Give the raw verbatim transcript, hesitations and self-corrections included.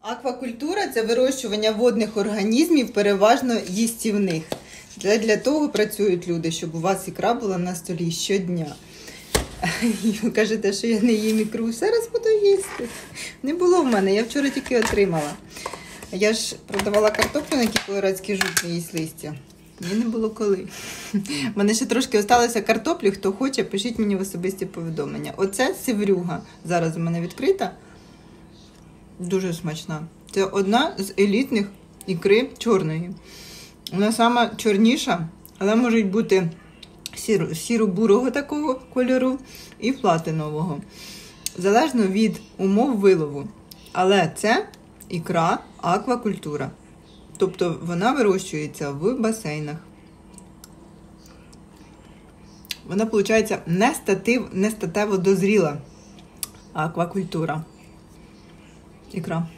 Аквакультура – це вирощування водних організмів, переважно їстівних. Для, для того працюють люди, щоб у вас ікра була на столі щодня. І ви кажете, що я не їм ікру, зараз буду їсти. Не було в мене, я вчора тільки отримала. Я ж продавала картоплю, на якій колорадський жук не їсть листя. Мені не було коли. У мене ще трошки залишилося картоплі, хто хоче, пишіть мені в особисті повідомлення. Оце севрюга, зараз у мене відкрита. Дуже смачна. Це одна з елітних ікри чорної. Вона сама чорніша, але можуть бути сіро-бурого такого кольору і платинового. Залежно від умов вилову. Але це ікра аквакультура. Тобто вона вирощується в басейнах. Вона, виходить, не, статив, не статево дозріла аквакультура. Ікра.